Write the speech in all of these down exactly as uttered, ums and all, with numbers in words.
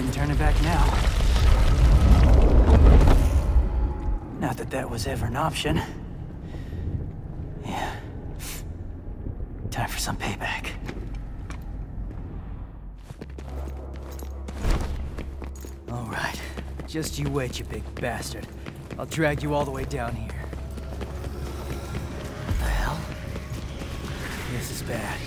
shouldn't turn it back now. Not that that was ever an option. Yeah. Time for some payback. All right. Just you wait, you big bastard. I'll drag you all the way down here. What the hell? This is bad.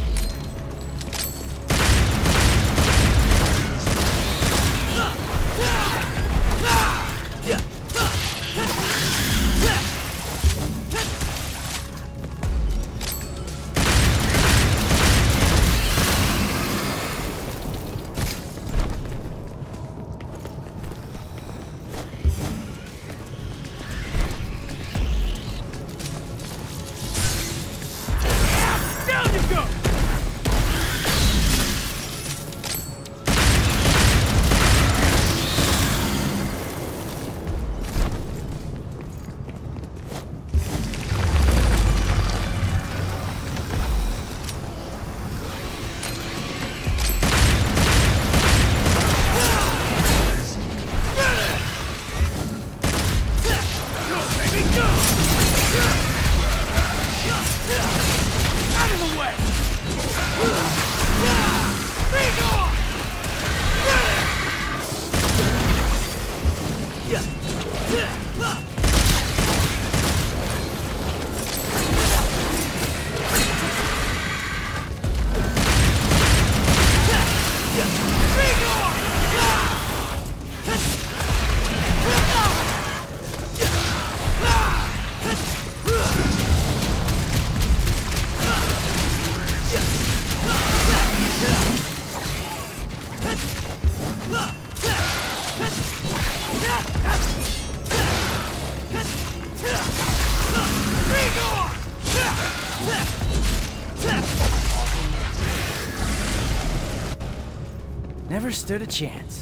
Never stood a chance.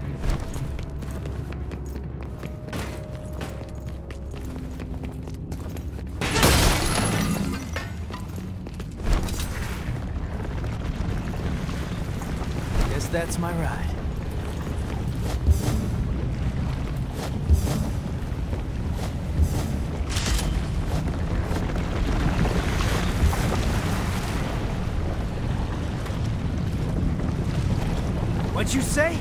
Guess that's my ride. What'd you say?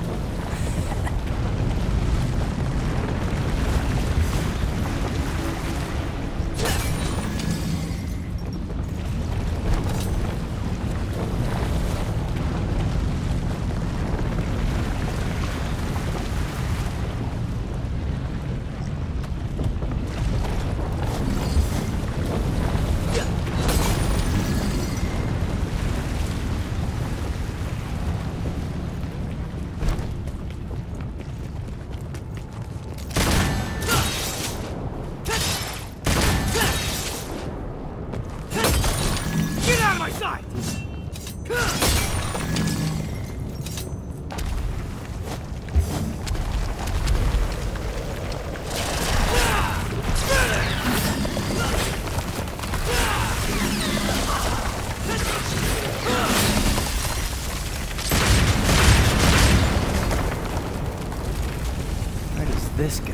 This go?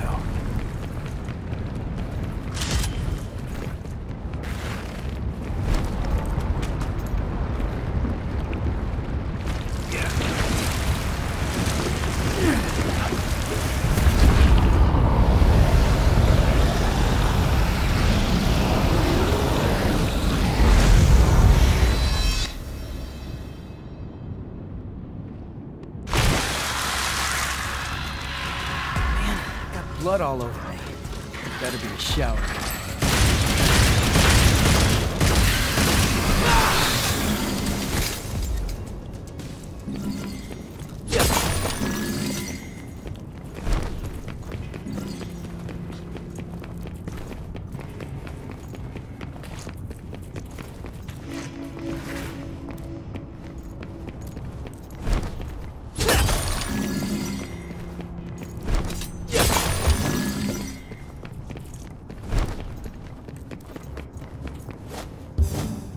Blood all over me. Better be a shower.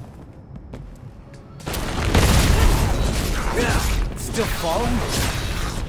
Still falling?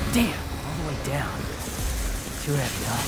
Damn, all the way down. Too heavy, huh?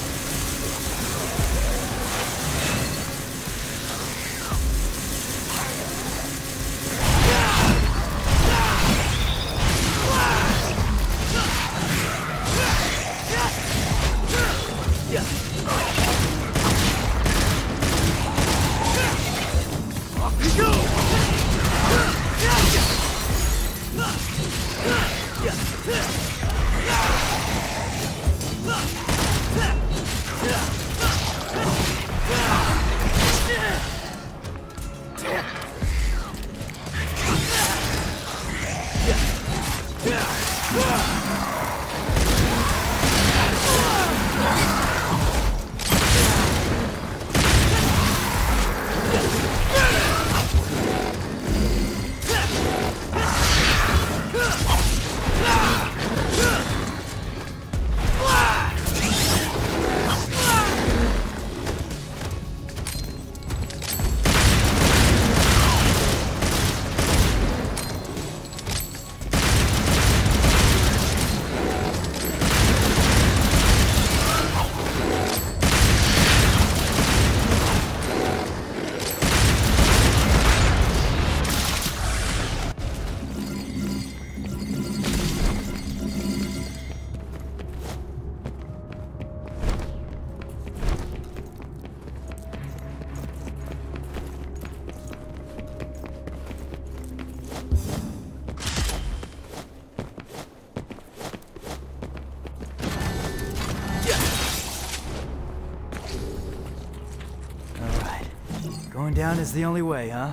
Going down is the only way, huh?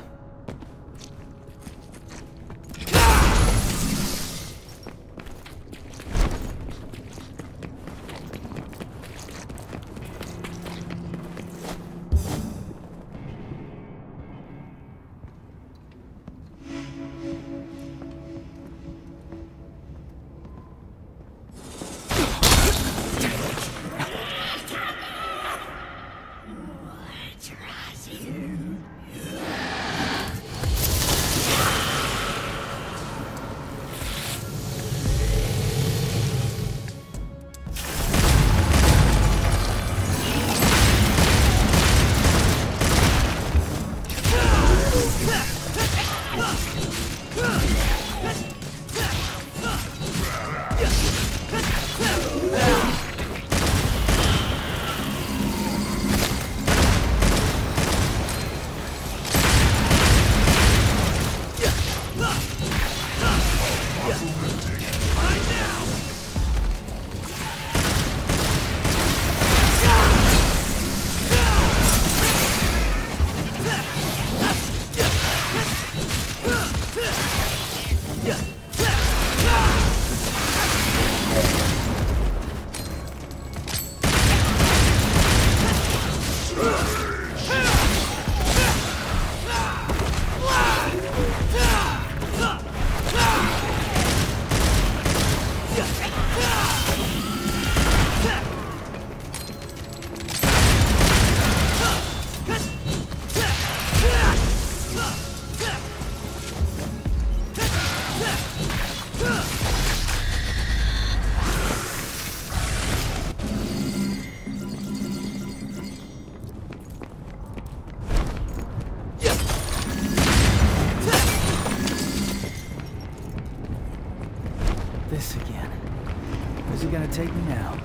This again. Where's he gonna take me now?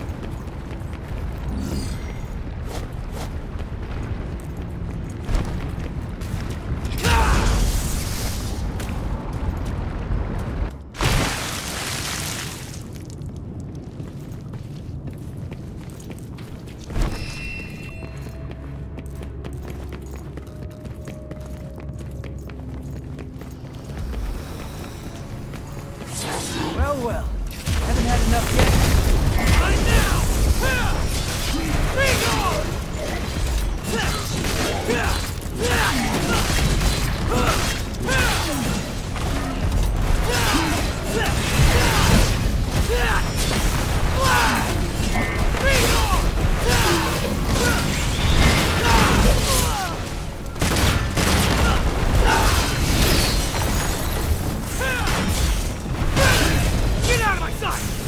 Well, well. Haven't had enough yet. Right now! Be gone! Get out of my sight!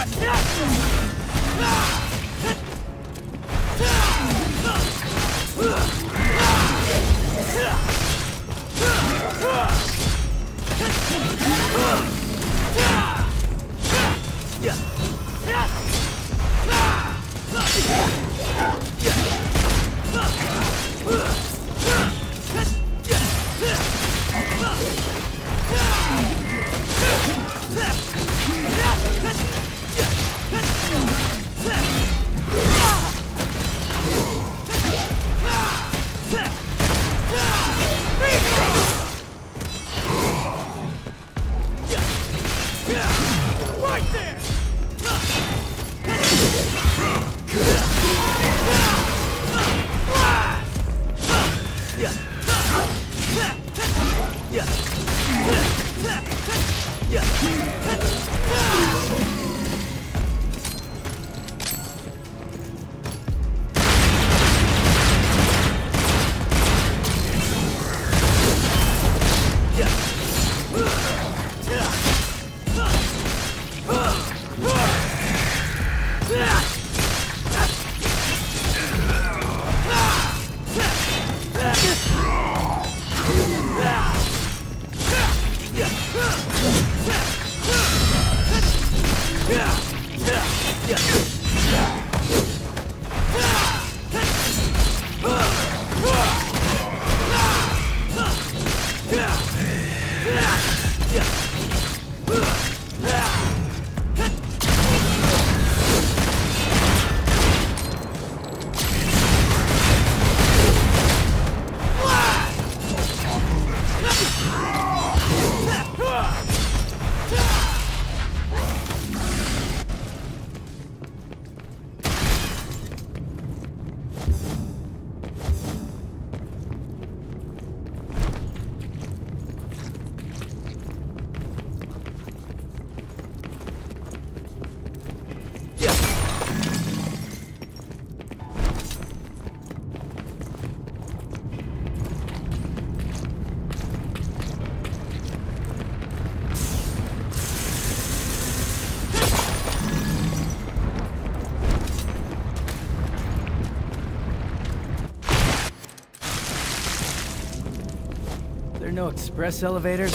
There no express elevators?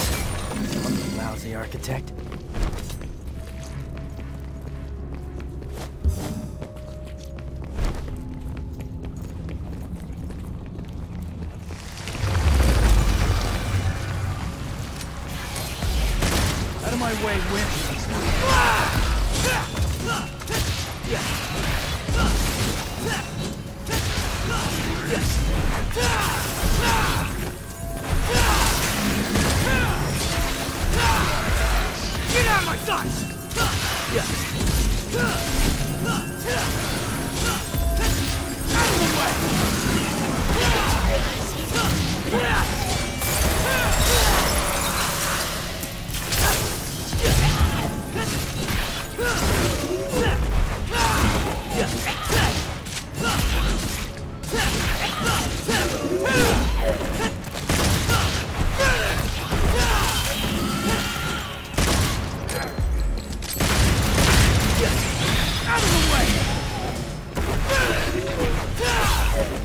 Some lousy architect. Out of my way, Win. Get out of my sight! Out of the way!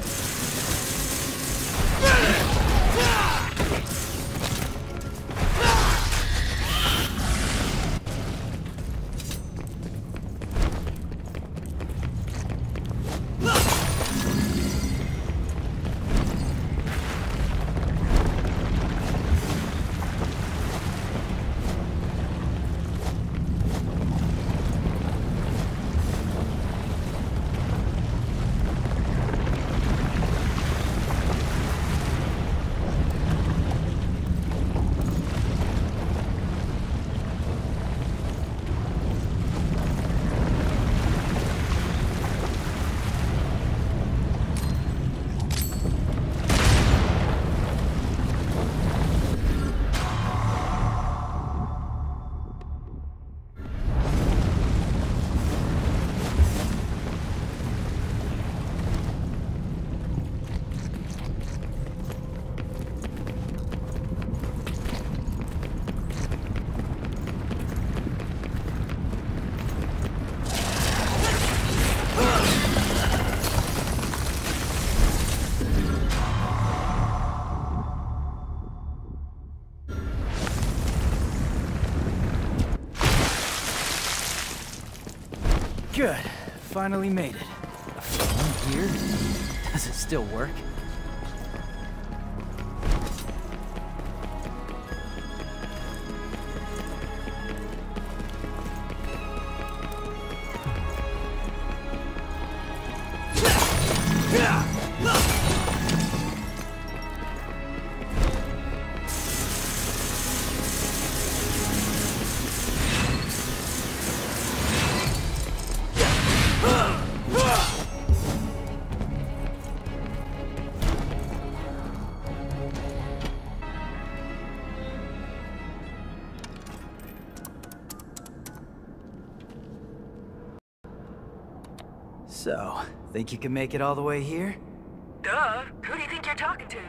Good. Finally made it. A phone here? Does it still work? So, think you can make it all the way here? Duh. Who do you think you're talking to?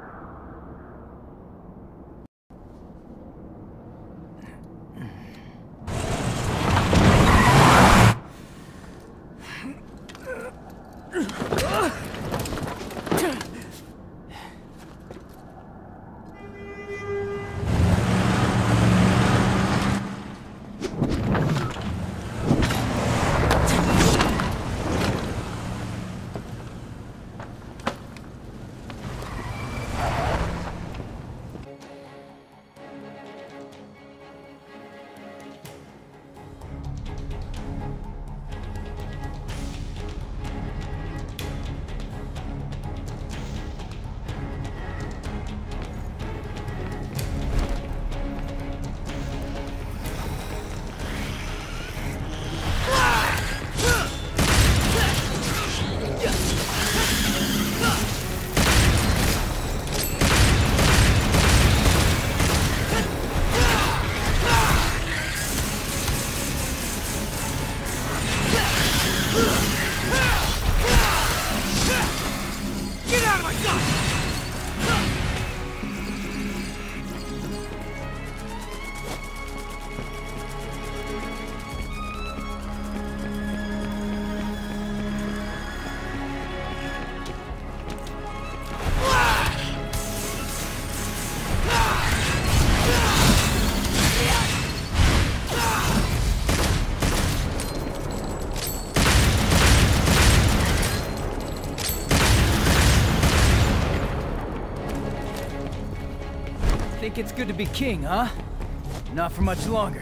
Think it's good to be king, huh? Not for much longer.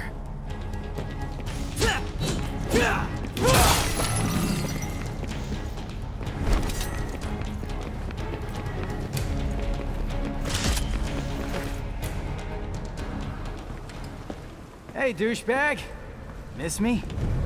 Hey, douchebag. Miss me?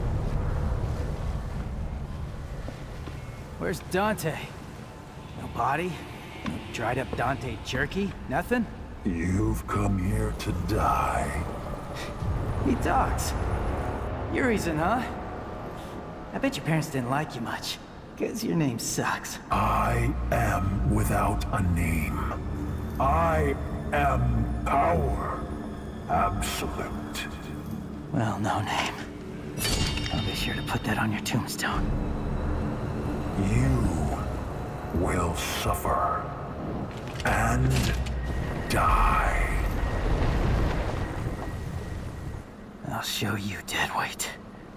Where's Dante? No body? No dried up Dante jerky? Nothing? You've come here to die. He talks. Urizen, huh? I bet your parents didn't like you much, because your name sucks. I am without a name. I am power. Absolute. Well, no name. I'll be sure to put that on your tombstone. You will suffer. And die. I'll show you, deadweight.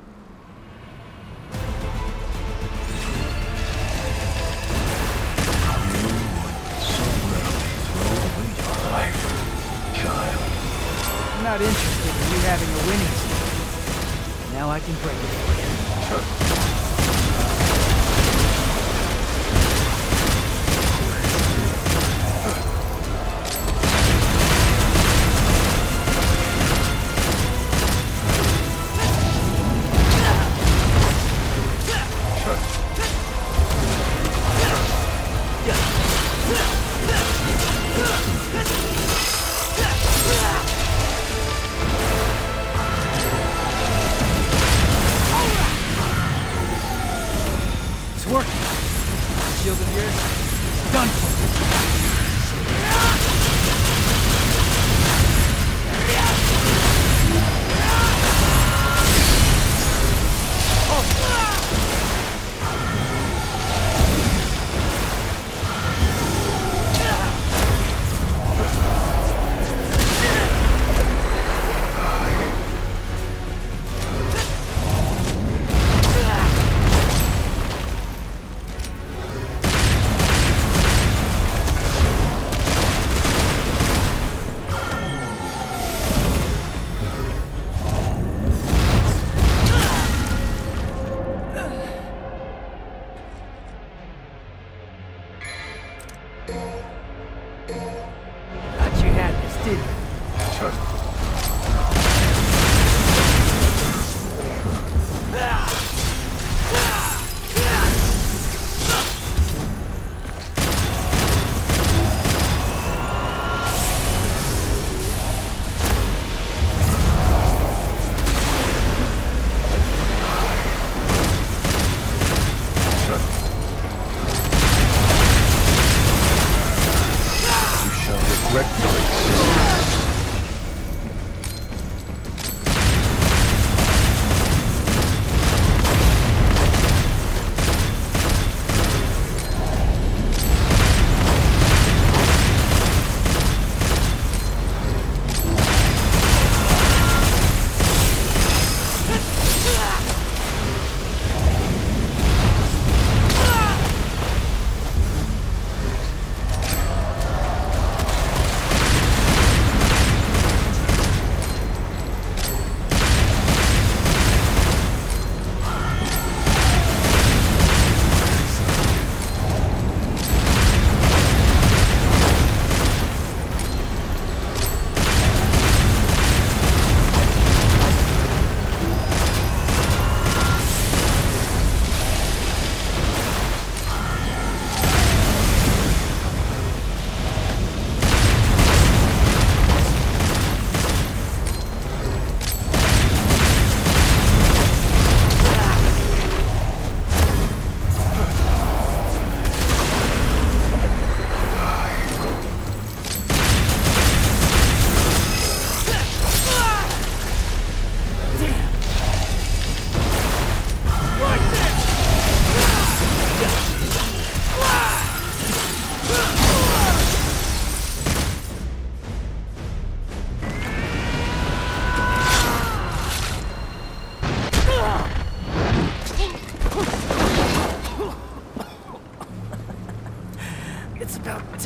You so readily throw away your life, child. I'm not interested in you having a winning streak. Now I can break it for you. Shield of yours, done for.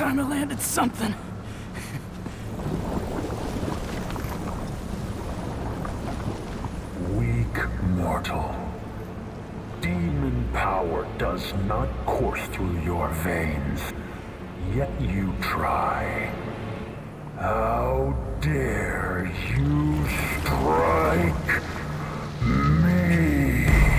time I landed something. Weak mortal. Demon power does not course through your veins, yet you try. How dare you strike me?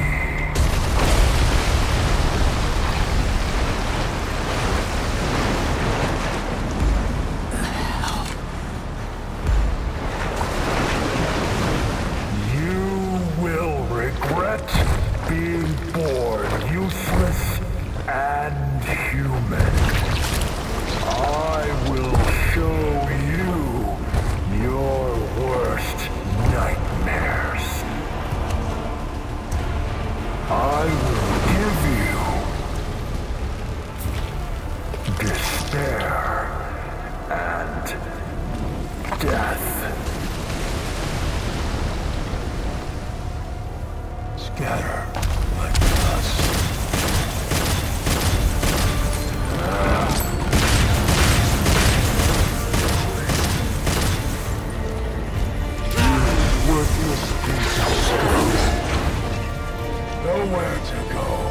Being born useless and human. I will show you your worst nightmares. I will give you despair and death. Scatter. Like dust. You worthless piece of scum. Nowhere to go.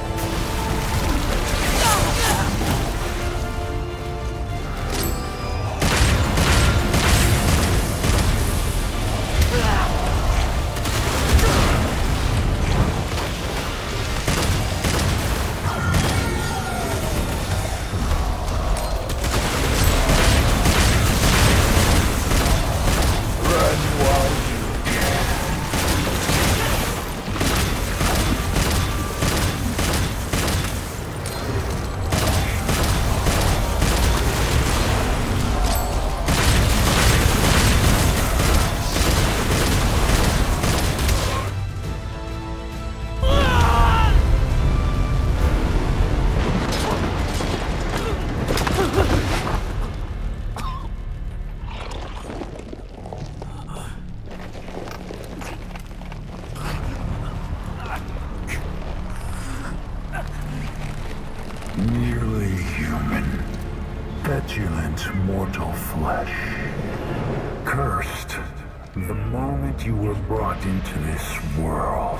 Nearly human, petulant mortal flesh. Cursed the moment you were brought into this world.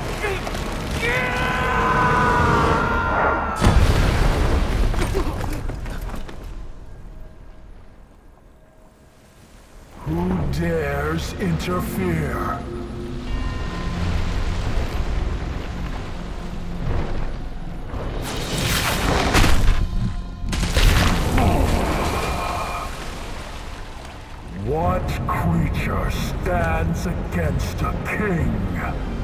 Who dares interfere? What creature stands against a king?